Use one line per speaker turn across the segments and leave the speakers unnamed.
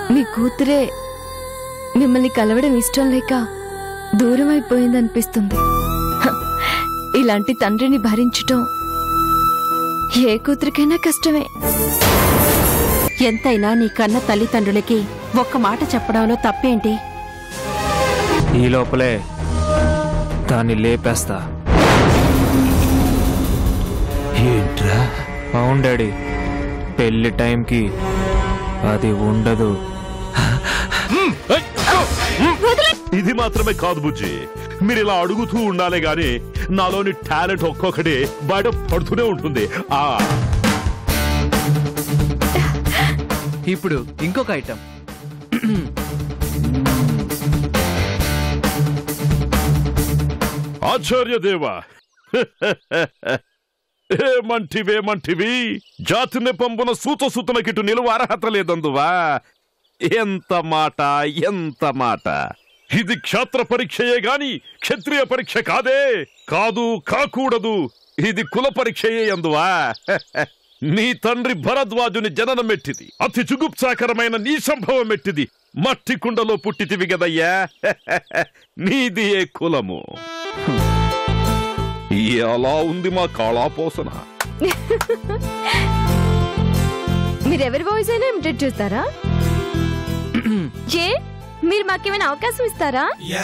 మీ కూతురే మిమ్మల్ని కలవడం ఇష్టం లేక దూరం అయిపోయిందనిపిస్తుంది. ఇలాంటి తండ్రిని భరించటం ఏ కూతురికైనా కష్టమే.
ఎంతైనా నీ కన్న తల్లిదండ్రులకి ఒక్క మాట చెప్పడంలో తప్పేంటి?
ఈ లోపలే దాన్ని లేపేస్తా.
ఏంట్రా?
అవును డాడీ, పెళ్లి టైంకి అది ఉండదు.
ఇది మాత్రమే కాదు బుజ్జి, మీరు ఇలా అడుగుతూ ఉండాలే గాని నాలోని టాలెంట్ ఒక్కొక్కటి బయట పడుతూనే ఉంటుంది.
ఇప్పుడు ఇంకొక ఐటమ్.
ఆచార్యదేవా, ఏమంటివి? జాతిని పంపున సూతనకిటు నిలువ అర్హత లేదందువా? ఎంత మాట, ఎంత మాట! ఇది క్షాత్ర పరీక్షయే గాని క్షత్రియ పరీక్ష కాదే. కాదు, కాకూడదు. ఇది కుల పరీక్షయే అందువా? నీ తండ్రి భరద్వాజుని జననం ఎట్టిది, అతి జుగుప్సాకరమైన నీ సంభవం ఎట్టిది. మట్టి కుండలో పుట్టితివి గదయ్యా. నీది ఏ కులము? ఎలా ఉంది మా కాళాపోసన?
మీరెవరి వాయిస్ అయినా ఇమిటేట్ చేస్తారా? మీరు మాకేమైనా అవకాశం ఇస్తారా?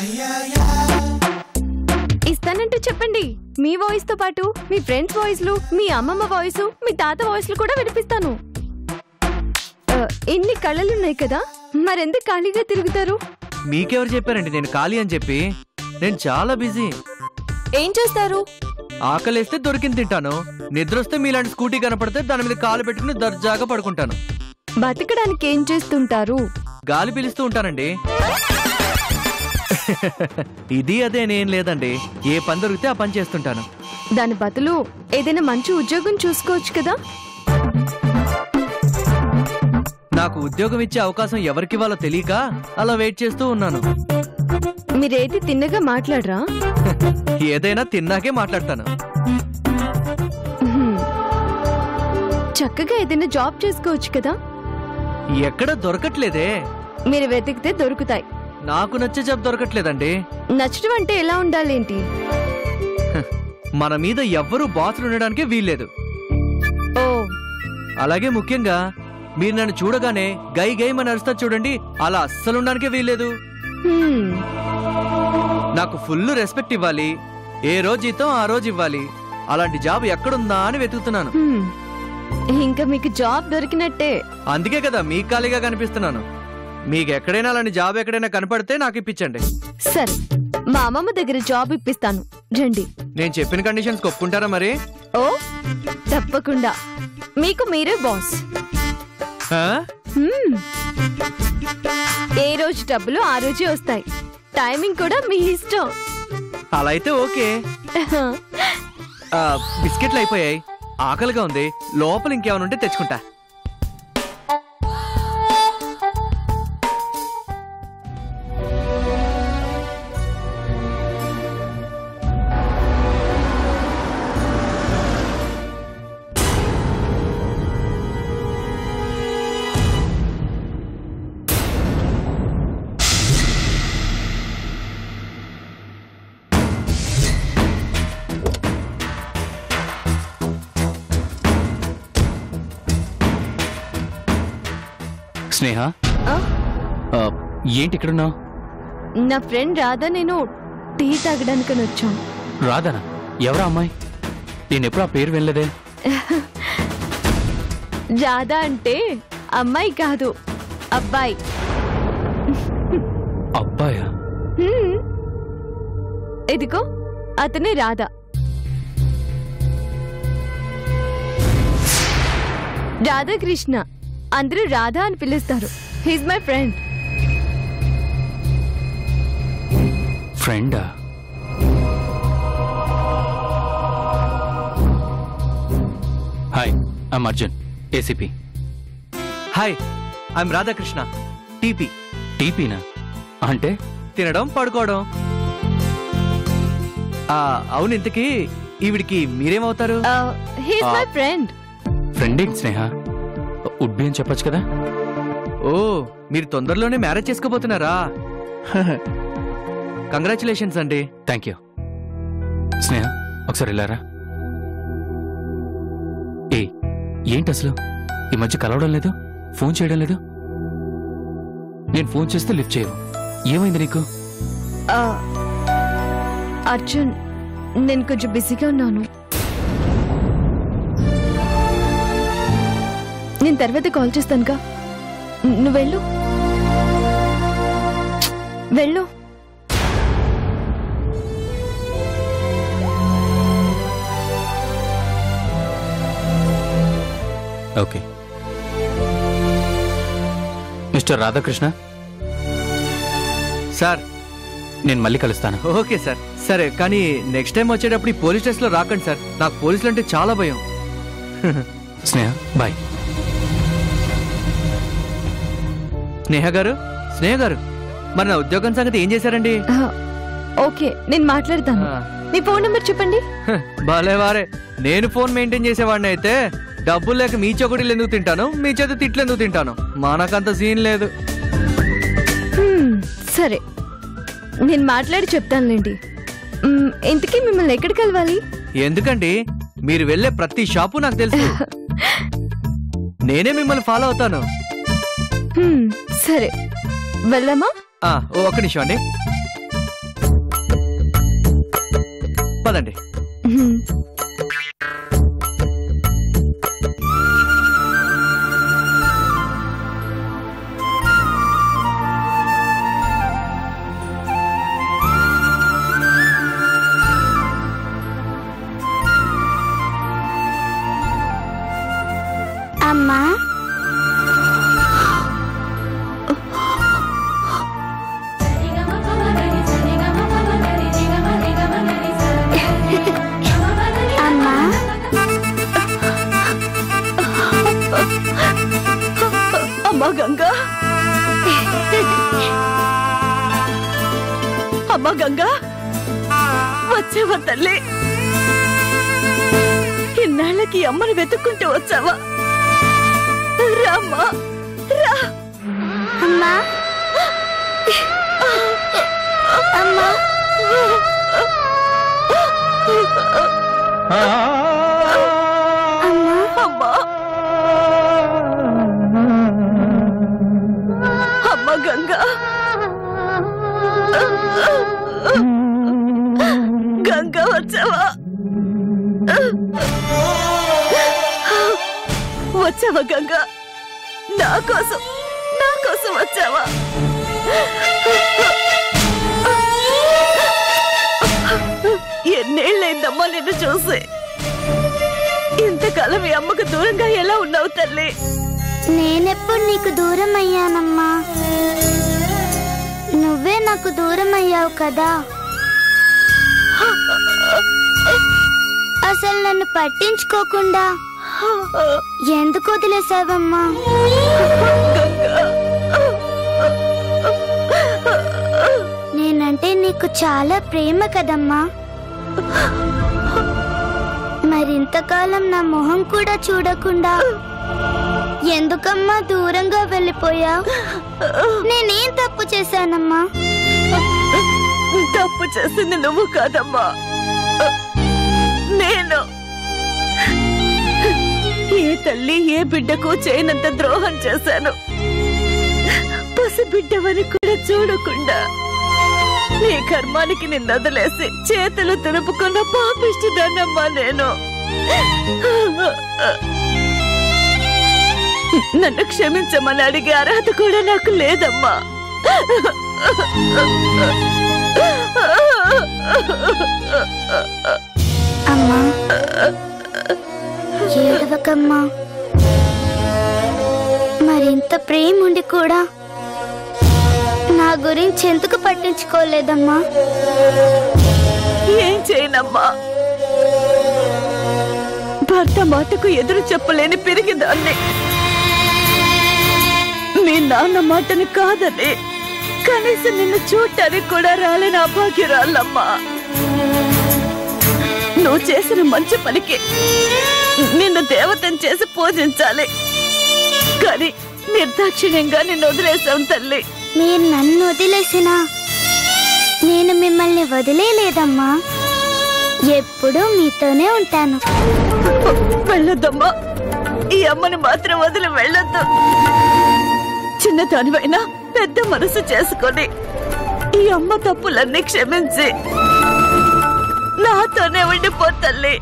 ఇస్తానంటూ చెప్పండి. మీ వాయిస్ తో పాటు మీ ఫ్రెండ్స్ వాయిస్లు, మీ అమ్మమ్మ వాయిస్, మీ తాత వాయిస్లు కూడా వినిపిస్తాను. ఎన్ని కళ్ళలున్నాయి కదా, మరెందుకు ఖాళీగా తిరుగుతారు?
మీకెవరు చెప్పారండి నేను ఖాళీ అని చెప్పి? నేను చాలా బిజీ.
ఏం చేస్తారు?
ఆకలేస్తే దొరికింది తింటాను, నిద్రొస్తే మీలాంటి స్కూటీ కనపడితే దాని మీద కాలు పెట్టుకుని దర్జాగా పడుకుంటాను.
బతకడానికి ఏం చేస్తుంటారు?
గాలి పిలుస్తూ ఉంటానండి. ఇది అదేనేం లేదండి, ఏ పని దొరికితే ఆ పని చేస్తుంటాను.
దాని బదులు ఏదైనా మంచి ఉద్యోగం చూసుకోవచ్చు కదా.
నాకు ఉద్యోగం ఇచ్చే అవకాశం ఎవరికివ్వాలో తెలియక అలా వెయిట్ చేస్తూ ఉన్నాను.
మీరేది తిన్నగా మాట్లాడరా?
ఏదైనా తిన్నాకే మాట్లాడతాను.
చక్కగా ఏదైనా జాబ్ చేసుకోవచ్చు కదా.
ఎక్కడ దొరకట్లేదే.
మీరు వెతికితే దొరుకుతాయి.
నాకు నచ్చే జాబ్ దొరకట్లేదండి.
నచ్చడం అంటే ఎలా ఉండాలేంటి?
మన మీద ఎవ్వరూ బాసులు ఉండడానికి వీల్లేదు.
ఓ,
అలాగే ముఖ్యంగా మీరు నన్ను చూడగానే గై గై అని అరుస్తా చూడండి, అలా అస్సలు ఉండడానికే వీల్లేదు. నాకు ఫుల్ రెస్పెక్ట్ ఇవ్వాలి, ఏ రోజు జీతం ఆ రోజు ఇవ్వాలి. అలాంటి జాబ్ ఎక్కడుందా అని వెతుకుతున్నాను.
ఇంకా మీకు జాబ్ దొరికినట్టే.
అందుకే కదా మీకు ఖాళీగా కనిపిస్తున్నాను. మీకు ఎక్కడైనా అలాంటి జాబ్ ఎక్కడైనా కనపడితే నాకు ఇప్పించండి.
సరే, మా అమ్మమ్మ దగ్గర జాబ్ ఇప్పిస్తాను, రండి.
నేను చెప్పిన కండిషన్స్ ఒప్పుకుంటారా మరి?
ఓ తప్పకుండా, మీకు మీరే బాస్. ఏ రోజు డబ్బులు ఆ రోజే వస్తాయి. టైమింగ్ కూడా మీ ఇష్టం.
అలా అయితే ఓకే. బిస్కెట్లు అయిపోయాయి, ఆకలిగా ఉంది, లోపల ఇంకేమైనా ఉంటే తెచ్చుకుంటా.
స్నేహ, ఏంటి ఇక్కడున్నావు?
నా ఫ్రెండ్ రాధా నేను టీ తాగడానికని వచ్చాను.
రాధానా? ఎవరా అమ్మాయి? నేనెప్పుడు ఆ పేరు వెళ్ళలేదే.
రాధా అంటే అమ్మాయి కాదు, అబ్బాయి.
అబ్బాయా?
ఇదిగో అతనే రాధా. రాధాకృష్ణ, అందరూ రాధా అని పిలుస్తారు. He's my friend.
ఫ్రెండా? Hi, I'm Arjun, ACP.
Hi, I'm Radhakrishna, TP.
టీపీనా అంటే?
తినడం, పడుకోవడం. అవును, ఇంతకీ ఈవిడికి మీరేమవుతారు?
He's my friend.
ఫ్రెండ్ ఏంటి స్నేహ? ఉడ్బి అని చెప్పొచ్చు కదా.
ఓ మీరు తొందరలోనే మ్యారేజ్ చేసుకోబోతున్నారా? కంగ్రాచులేషన్స్ అండి.
Thank you. స్నేహ ఒకసారి వెళ్ళారా? ఏంటి అసలు ఈ మధ్య కలవడం లేదు, ఫోన్ చేయడం లేదు? నేను ఫోన్ చేస్తే లిఫ్ట్ చేయవు. ఏమైంది నీకు?
అర్జున్, నేను కొంచెం బిజీగా ఉన్నాను. నేను తర్వాత కాల్ చేస్తానుగా. నువ్వు వెళ్ళు. వెళ్ళు.
ఓకే. మిస్టర్ రాధాకృష్ణ
సార్,
నేను మళ్ళీ కలుస్తాను.
Okay sir. సరే, కానీ నెక్స్ట్ టైం వచ్చేటప్పుడు ఈ పోలీస్ స్టేషన్ లో రాకండి సార్. నాకు పోలీసులు అంటే చాలా భయం.
స్నేహ బాయ్.
స్నేహ గారు, మరి నా ఉద్యోగం సంగతి ఏం చేశారండి?
ఓకే, నేను మాట్లాడతాను. మీ ఫోన్ నెంబర్ చెప్పండి.
భలేవారే, నేను ఫోన్ మెయింటైన్ చేసేవాడిని అయితే డబ్బులు లేక మీ చొకటీలు ఎందుకు తింటాను, మీ చేత తిట్లు ఎందుకు తింటాను? మనకంత సీన్ లేదు.
సరే, నేను మాట్లాడి చెప్తానులేండి. ఇంతకీ మిమ్మల్ని ఎక్కడ కలవాలి?
ఎందుకండి, మీరు వెళ్ళే ప్రతి షాపు నాకు తెలుసు. నేనే మిమ్మల్ని ఫాలో అవుతాను.
సరే, వెళ్దామా?
ఒక్క నిమిషం అండి, పదండి.
అమ్మా, అమ్మా,
అమ్మా గంగా, అమ్మా గంగా, వచ్చావా తల్లి? ఇన్నాళ్ళకి అమ్మని వెతుక్కుంటూ వచ్చావా? రామ్మా, రా.
అమ్మా, అమ్మా,
అమ్మా, అమ్మ గంగా, గంగా వచ్చావా? వచ్చావా గంగా? నా కోసం వచ్చావా? ఎన్నేళ్ళైందమ్మా నిన్ను చూసి. ఇంతకాలం మీ అమ్మకు దూరంగా ఎలా ఉన్నావు తల్లి?
నేనెప్పుడు నీకు దూరం అయ్యానమ్మా? నువ్వే నాకు దూరం అయ్యావు కదా. అసలు నన్ను పట్టించుకోకుండా ఎందుకు వదిలేసావమ్మా? నేనంటే నీకు చాలా ప్రేమ కదమ్మా. మరింతకాలం నా మొహం కూడా చూడకుండా ఎందుకమ్మా దూరంగా వెళ్ళిపోయావు? నేనేం తప్పు చేశానమ్మా?
తప్పు చేసింది నువ్వు కాదమ్మా, నేను. ఏ తల్లి ఏ బిడ్డకు చేయనంత ద్రోహం చేశాను. పసిబిడ్డవని కూడా చూడకుండా నీ కర్మానికి నిన్ను వదిలేసి చేతులు తులుపుకున్న పాపిష్టిదానమ్మా నేను. నన్ను క్షమించమని అడిగే అర్హత కూడా నాకు లేదమ్మా.
అమ్మా, ఏడవకమ్మా. మరింత ప్రేమ ఉండి కూడా నా గురించి ఎందుకు పట్టించుకోలేదమ్మా?
ఏం చేయనమ్మా, భర్త మాటకు ఎదురు చెప్పలేని పెరిగిదాన్ని. మీ నాన్న మాటని కాదని కనీసం నిన్ను చూడటానికి కూడా రాలేని అభాగ్యురాళ్ళమ్మా. నువ్వు చేసిన మంచి పనికి నిన్ను దేవతను చేసి పూజించాలి, కానీ నిర్దాక్షిణ్యంగా నిన్ను వదిలేసాం తల్లి.
మీరు నన్ను వదిలేసినా నేను మిమ్మల్ని వదిలేలేదమ్మా. ఎప్పుడూ మీతోనే ఉంటాను.
వెళ్ళొద్దమ్మా, ఈ అమ్మని మాత్రం వదిలి వెళ్ళొద్దు. చిన్నదానివైనా పెద్ద మనసు చేసుకొని ఈ అమ్మ తప్పులన్నీ క్షమించి నాతోనే ఉండిపో తల్లి.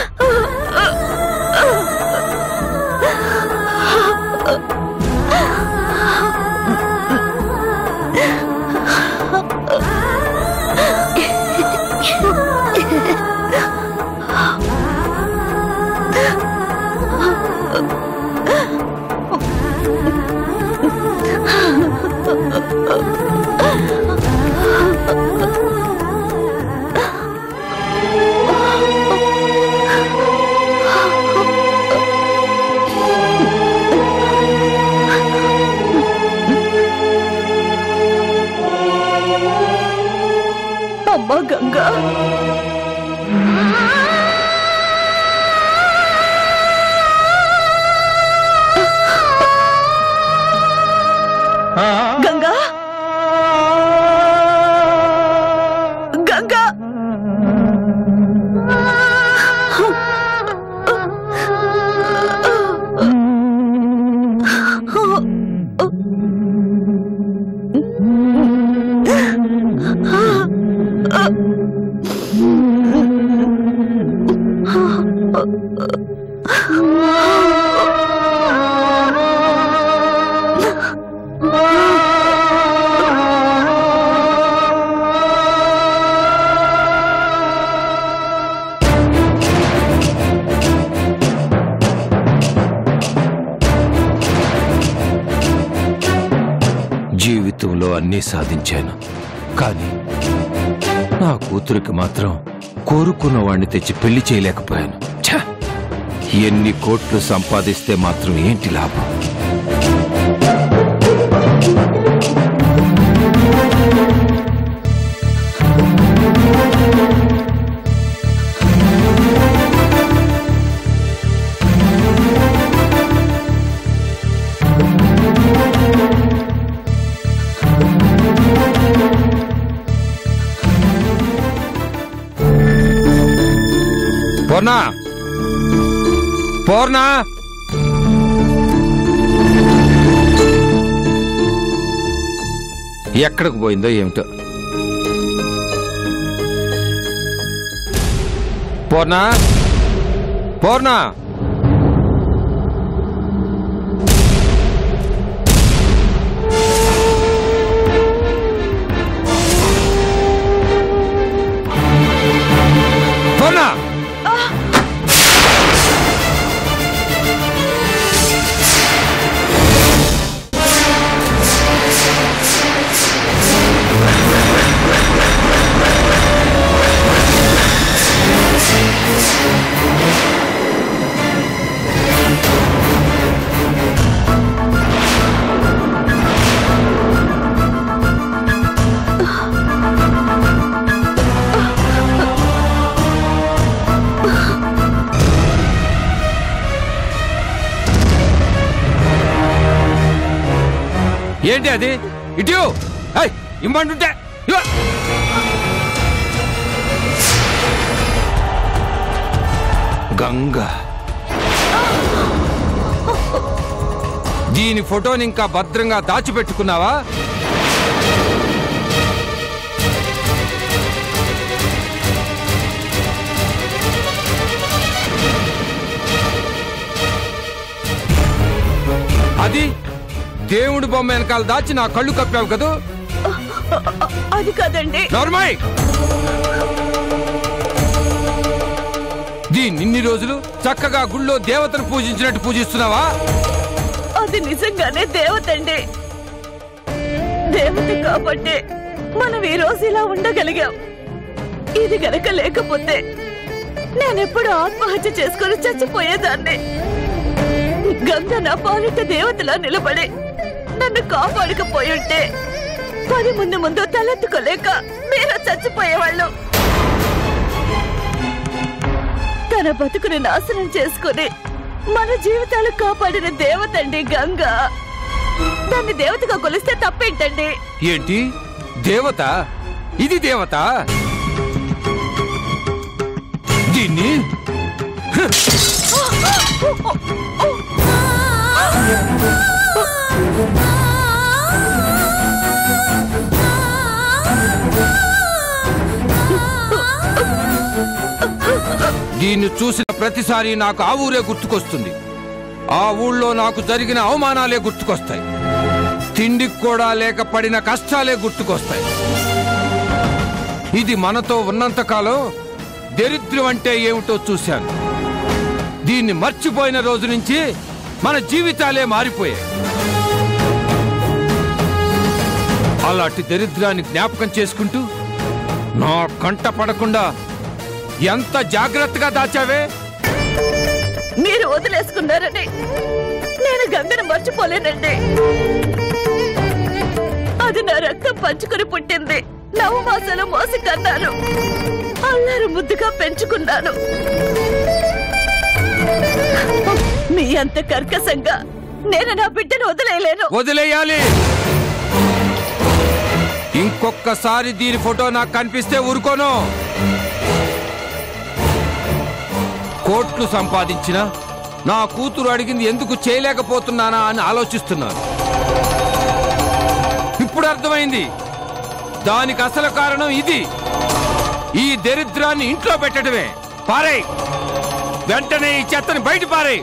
అమ్మా గంగా, గంగా, గంగా.
జీవితంలో అన్నీ సాధించాను, కానీ నా కూతురికి మాత్రం కోరుకున్న వాణ్ణి తెచ్చి పెళ్లి చేయలేకపోయాను. ఛ! ఎన్ని కోట్లు సంపాదిస్తే మాత్రం ఏంటి లాభం? పూర్ణ, పూర్ణ, ఎక్కడికి పోయిందో ఏమిటో. పూర్ణ, పూర్ణ, పూర్ణ. ఏంటి అది? ఇటు ఇమ్మంటుంటే గంగా, దీని ఫోటోని ఇంకా భద్రంగా దాచిపెట్టుకున్నావా? అది దేవుడి బొమ్మ వెనకాల దాచి నా కళ్ళు కప్పావు కదూ?
అది కాదండి.
నార్మల్. దీన్ని రోజులు చక్కగా గుళ్ళో దేవతను పూజించినట్టు పూజిస్తున్నావా?
అది నిజంగానే దేవతండి. దేవత కాబట్టి మనం ఈ రోజు ఇలా ఉండగలిగాం. ఇది గనక లేకపోతే నేనెప్పుడు ఆత్మహత్య చేసుకుని చచ్చిపోయేదాన్ని. గంగ నా పాలిట దేవతలా నిలబడి నన్ను కాపాడకపోయి ఉంటే 10 మంది ముందు తలెత్తుకోలేక మీరు చచ్చిపోయేవాళ్ళు. తన బతుకుని నాశనం చేసుకుని మన జీవితాలు కాపాడిన దేవతండి గంగ. దాన్ని దేవతగా కొలిస్తే తప్పేంటండి?
ఏంటి దేవత? ఇది దేవత? దీన్ని దీన్ని చూసిన ప్రతిసారి నాకు ఆ ఊరే గుర్తుకొస్తుంది. ఆ ఊళ్ళో నాకు జరిగిన అవమానాలే గుర్తుకొస్తాయి. తిండికి కూడా లేక పడిన కష్టాలే గుర్తుకొస్తాయి. ఇది మనతో ఉన్నంతకాలం దరిద్రం అంటే ఏమిటో చూశాను. దీన్ని మర్చిపోయిన రోజు నుంచి మన జీవితాలే మారిపోయాయి. అలాంటి దరిద్రాన్ని జ్ఞాపకం చేసుకుంటూ నా కంట పడకుండా ఎంత జాగ్రత్తగా దాచావే.
మీరు వదిలేసుకున్నారని నేను గంగను మర్చిపోలేనండి. అది నా రక్తం పంచుకుని పుట్టింది. నవమాసాలు మోసి కన్నాను. అల్లరి ముద్దుగా పెంచుకున్నాను. మీ అంత కర్కశంగా నేను నా బిడ్డను వదిలేయలేను.
వదిలేయాలి. ఇంకొక్కసారి దీని ఫోటో నాకు కనిపిస్తే ఊరుకోను. కోట్లు సంపాదించిన నా కూతురు అడిగింది ఎందుకు చేయలేకపోతున్నానా అని ఆలోచిస్తున్నాను. ఇప్పుడు అర్థమైంది. దానికి అసలు కారణం ఇది. ఈ దరిద్రాన్ని ఇంట్లో పెట్టడమే. పారే, వెంటనే ఈ చెత్తని బయట పారే.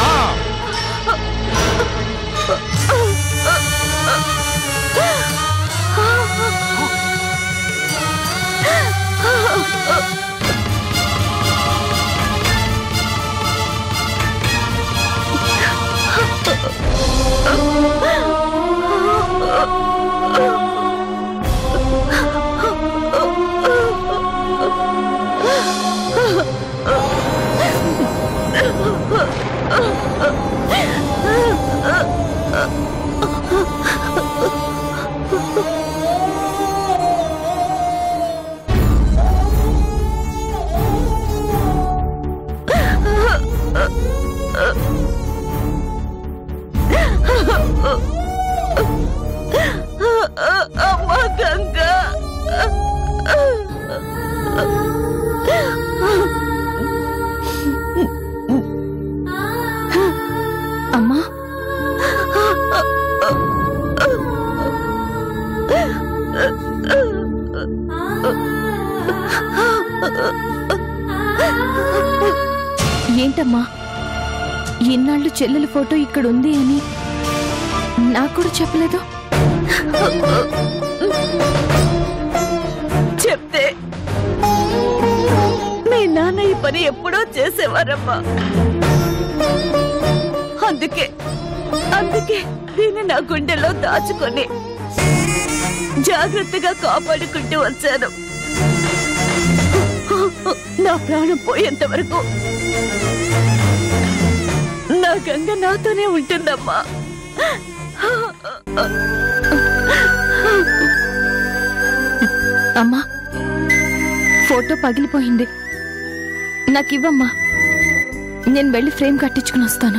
అమ్మా గంగా,
అమ్మా ఏంటమ్మా, ఇన్నాళ్ళు చెల్లెల ఫోటో ఇక్కడ ఉంది అని నాకు కూడా చెప్పలేదు.
చెప్తే మీ నాన్న ఈ పని ఎప్పుడో చేసేవారమ్మా. అందుకే దీన్ని నా గుండెలో దాచుకొని జాగ్రత్తగా కాపాడుకుంటూ వచ్చాను. నా ప్రాణం పోయేంత వరకు నా గంగ నాతోనే ఉంటుందమ్మా.
అమ్మా, ఫోటో పగిలిపోయింది, నాకివ్వమ్మా. నేను వెళ్ళి ఫ్రేమ్ కట్టించుకుని వస్తాను.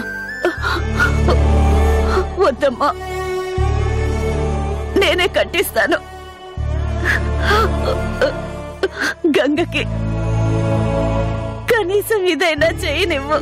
వద్దమ్మా, నేనే కట్టిస్తాను. గంగకి కనీసం ఇదైనా చేయనివ్వు.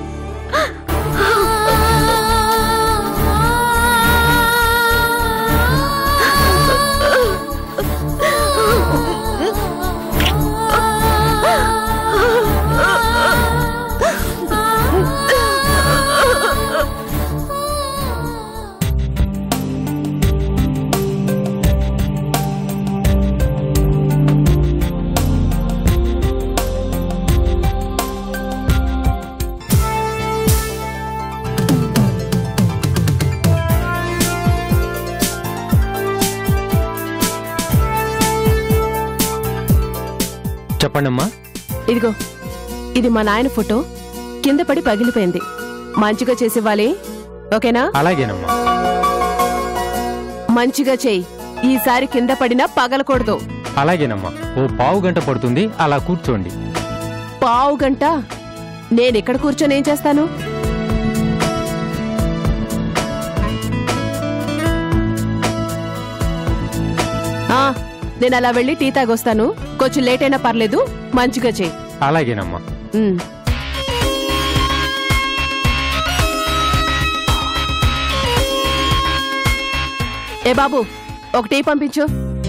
చెప్పండమ్మా.
ఇదిగో, ఇది మా నాయన ఫోటో. కింద పడి పగిలిపోయింది. మంచిగా చేసివ్వాలి, ఓకేనా?
అలాగేనమ్మా.
మంచిగా చెయ్యి. ఈసారి కింద పడినా పగలకూడదు.
అలాగేనమ్మా. ఓ పావు గంట పడుతుంది, అలా కూర్చోండి.
పావు గంట? నేనెక్కడ కూర్చొని ఏం చేస్తాను? నేను అలా వెళ్ళి టీ తాగొస్తాను. కొంచెం లేట్ అయినా పర్లేదు, మంచిగా చెయ్యి.
అలాగేనమ్మా.
ఏ బాబు, ఒక టీ పంపించు.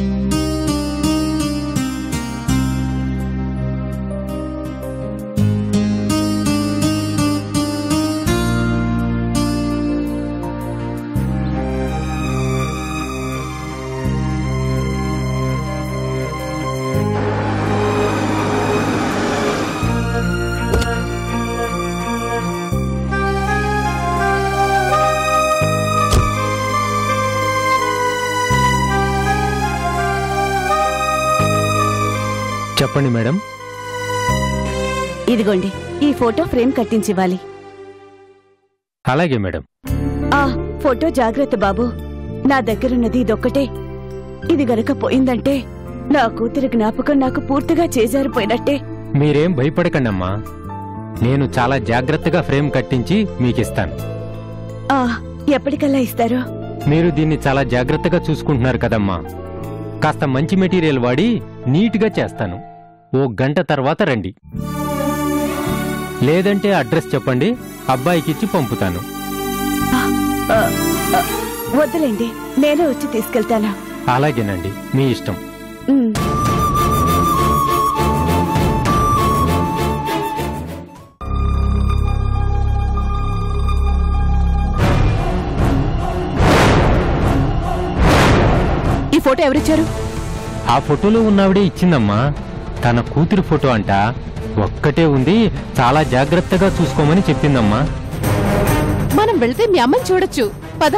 చెప్పండి మేడం.
ఇదిగోండి, ఈ ఫోటో ఫ్రేమ్ కట్టించివ్వాలి.
అలాగే మేడం.
ఆ ఫోటో జాగ్రత్త బాబు. నా దగ్గరున్నది ఇదొక్కటే. ఇది గనక పోయిందంటే నా కూతురి జ్ఞాపకం నాకు పూర్తిగా చేజారిపోయినట్టే.
మీరేం భయపడకండమ్మా, నేను చాలా జాగ్రత్తగా ఫ్రేమ్ కట్టించి మీకిస్తాను.
ఎప్పటికల్లా ఇస్తారు?
మీరు దీన్ని చాలా జాగ్రత్తగా చూసుకుంటున్నారు కదమ్మా. కాస్త మంచి మెటీరియల్ వాడి నీట్గా చేస్తాను. ఓ గంట తర్వాత రండి, లేదంటే అడ్రస్ చెప్పండి, అబ్బాయికిచ్చి పంపుతాను.
వద్దులేండి, నేనే వచ్చి తీసుకెళ్తాను.
అలాగేనండి, మీ ఇష్టం.
ఈ ఫోటో ఎవరిచ్చారు?
ఆ ఫోటోలో ఉన్నవిడే ఇచ్చిందమ్మా. తన కూతురి ఫోటో అంట, ఒక్కటే ఉంది, చాలా జాగ్రత్తగా చూసుకోమని చెప్పిందమ్మా.
మనం వెళ్తే మీ అమ్మని చూడొచ్చు.